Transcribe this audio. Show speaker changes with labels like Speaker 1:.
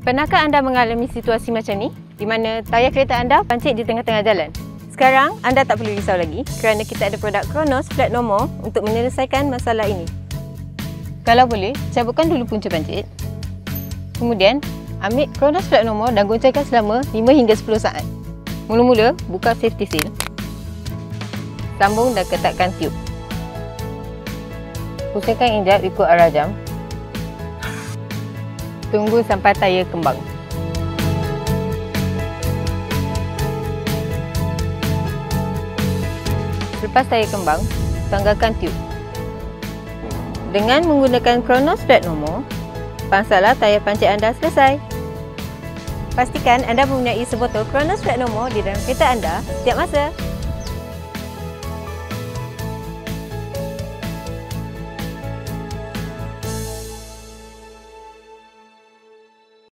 Speaker 1: Pernahkah anda mengalami situasi macam ni? Di mana tayar kereta anda pancit di tengah-tengah jalan? Sekarang, anda tak perlu risau lagi kerana kita ada produk Kronos flat no more untuk menyelesaikan masalah ini. Kalau boleh, cabutkan dulu punca pancit. Kemudian, ambil Kronos flat no more dan goncangkan selama 5 hingga 10 saat. Mula-mula, buka safety seal. Sambung dan ketatkan tiub. Pusingkan injap ikut arah jam. Tunggu sampai tayar kembang. Selepas tayar kembang, tanggalkan tiub. Dengan menggunakan Kronos flat no more, pangsalah tayar pancit anda selesai. Pastikan anda mempunyai sebotol Kronos flat no more di dalam kereta anda setiap masa.